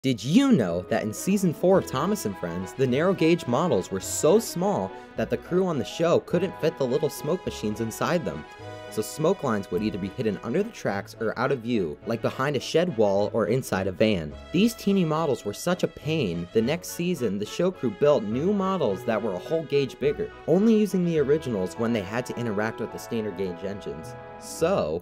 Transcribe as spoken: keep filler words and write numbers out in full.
Did you know that in season four of Thomas and Friends, the narrow gauge models were so small that the crew on the show couldn't fit the little smoke machines inside them? So smoke lines would either be hidden under the tracks or out of view, like behind a shed wall or inside a van. These teeny models were such a pain, the next season the show crew built new models that were a whole gauge bigger, only using the originals when they had to interact with the standard gauge engines. So,